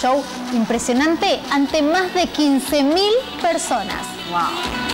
show impresionante ante más de 15.000 personas. Wow.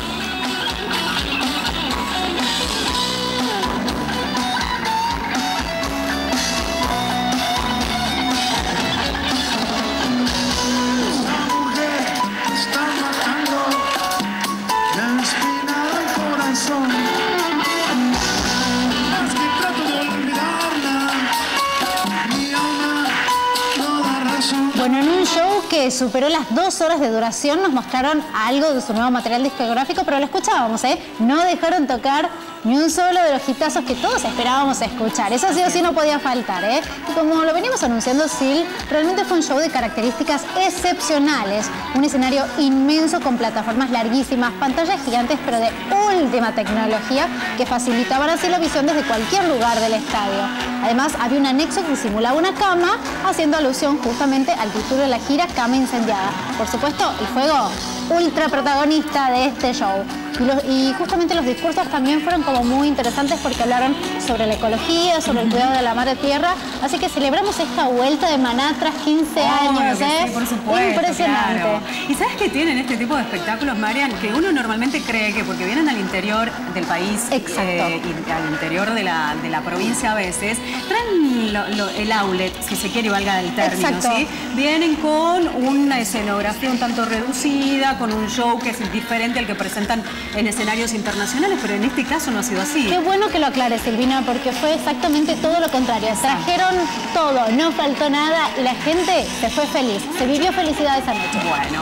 Bueno, en un show que superó las 2 horas de duración nos mostraron algo de su nuevo material discográfico, pero lo escuchábamos, no dejaron tocar ni un solo de los hitazos que todos esperábamos escuchar. Eso sí o sí no podía faltar, Y como lo venimos anunciando, Sil, realmente fue un show de características excepcionales. Un escenario inmenso con plataformas larguísimas, pantallas gigantes, pero de última tecnología que facilitaban así la visión desde cualquier lugar del estadio. Además, había un anexo que simulaba una cama, haciendo alusión justamente al título de la gira, Cama Incendiada. Por supuesto, el fuego ultra protagonista de este show. Y justamente los discursos también fueron como muy interesantes porque hablaron sobre la ecología, sobre el cuidado de la madre tierra. Así que celebramos esta vuelta de Maná tras 15 años. Sí, por supuesto, impresionante. Claro. ¿Y sabes qué tienen este tipo de espectáculos, Marian? Que uno normalmente cree que porque vienen al interior del país y al interior de la provincia a veces, traen el outlet, si se quiere, y valga el término, ¿sí? Vienen con una escenografía un tanto reducida, con un show que es diferente al que presentan en escenarios internacionales, pero en este caso no ha sido así. Qué bueno que lo aclares, Silvina, porque fue exactamente todo lo contrario. Trajeron todo, no faltó nada y la gente se fue feliz. Se vivió felicidad esa noche. Bueno.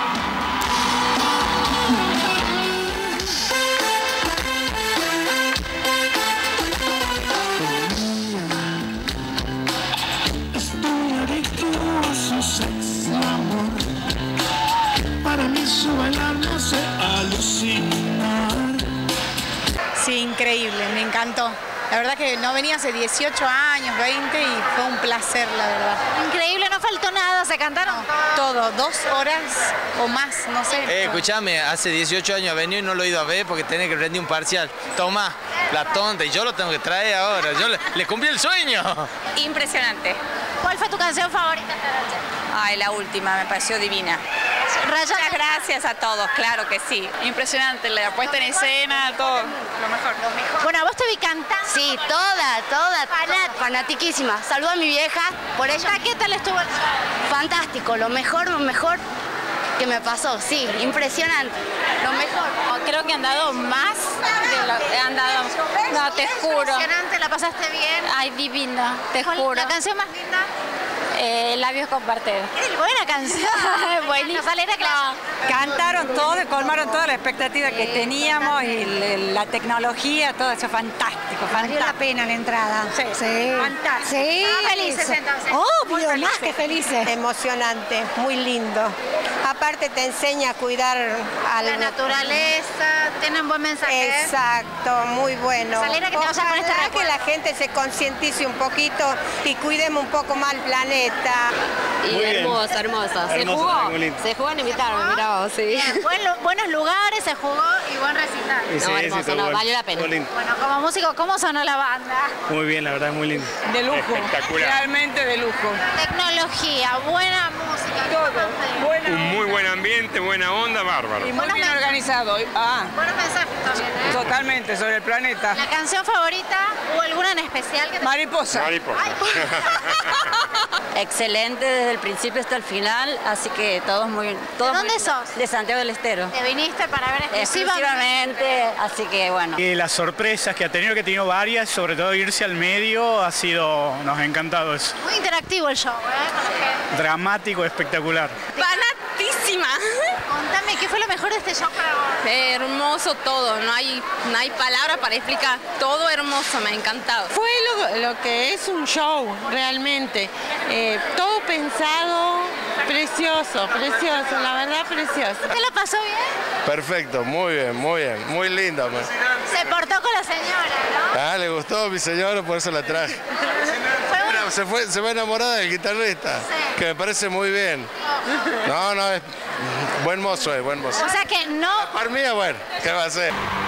Sí, increíble, me encantó. La verdad que no venía hace 18 años, 20 y fue un placer, la verdad. Increíble, no faltó nada, se cantaron todo, 2 horas o más, no sé. Escuchame, hace 18 años he venido y no lo he ido a ver porque tenía que rendir un parcial. Toma, la tonta, y yo lo tengo que traer ahora. Yo le cumplí el sueño. Impresionante. ¿Cuál fue tu canción favorita esta noche? Ay, la última, me pareció divina. Muchas gracias a todos, claro que sí. Impresionante, la puesta en escena, todo. Lo mejor. Bueno, ¿a vos te vi cantando? Sí, toda. Fanatiquísima. Saludo a mi vieja por ella. ¿Qué tal estuvo el show? Fantástico, lo mejor que me pasó. Sí, impresionante. Lo mejor. Creo que han dado más de lo que han dado. No, te juro. Impresionante, ¿la pasaste bien? Ay, divina, te juro. ¿La canción más linda? Labios compartidos. ¡Qué buena canción! Buenísimo. Cantaron todo, colmaron toda la expectativa que teníamos y la tecnología, todo eso fantástico. Valió la pena la entrada. Sí. Fantástico. Sí. Felices entonces. Obvio, más que felices. Emocionante, muy lindo. Aparte te enseña a cuidar a la naturaleza, tienen buen mensaje. Exacto, muy bueno. Salera, que te vaya con este recuerdo. Que la gente se concientice un poquito y cuidemos un poco más el planeta. Y hermosa. Se jugó en invitarme, mirá vos, sí. Buenos lugares, se jugó y buen recital. No, hermoso, valió la pena. Bueno, como músico, ¿cómo sonó la banda? Muy bien, la verdad es muy lindo. De lujo. Espectacular. Realmente de lujo. Tecnología, buena música. Todo. Un muy buen ambiente, buena onda, bárbaro. Y muy bien organizado. Buenos mensajes también, Totalmente, sobre el planeta. ¿La canción favorita o alguna en especial que te... Mariposa. Excelente desde el principio hasta el final, así que todos muy bien. ¿De dónde sos? De Santiago del Estero. ¿Te viniste para ver exclusivamente? Así que bueno. Y las sorpresas que ha tenido varias, sobre todo irse al medio, nos ha encantado eso. Muy interactivo el show, con la gente. Dramático, espectacular. Fanatísima. Contame, ¿qué fue lo mejor de este show para vos? Hermoso todo, no hay palabras para explicar. Todo hermoso, me ha encantado. Fue lo que es un show, realmente. Todo pensado, precioso, la verdad precioso. ¿Te lo pasó bien? Perfecto, muy bien, muy lindo. Se portó con la señora, ¿no? Le gustó a mi señora, por eso la traje. Se fue enamorada del guitarrista, que me parece muy bien. No, es buen mozo, buen mozo. O sea que no... Para mí, bueno, ¿qué va a hacer?